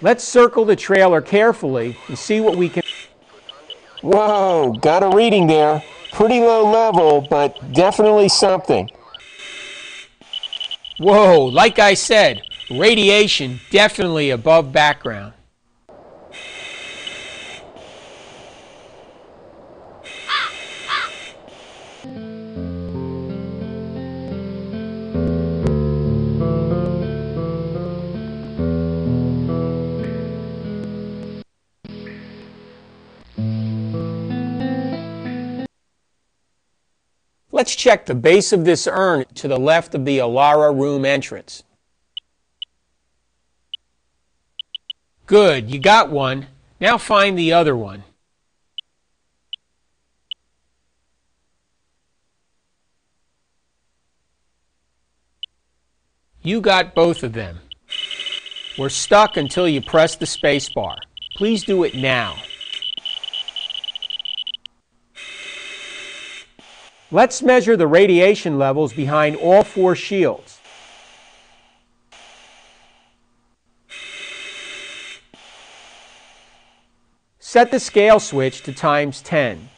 Let's circle the trailer carefully and see what we can... Whoa, got a reading there. Pretty low level, but definitely something. Whoa, like I said, radiation definitely above background. Let's check the base of this urn to the left of the Alara room entrance. Good, you got one. Now find the other one. You got both of them. We're stuck until you press the space bar. Please do it now. Let's measure the radiation levels behind all 4 shields. Set the scale switch to ×10.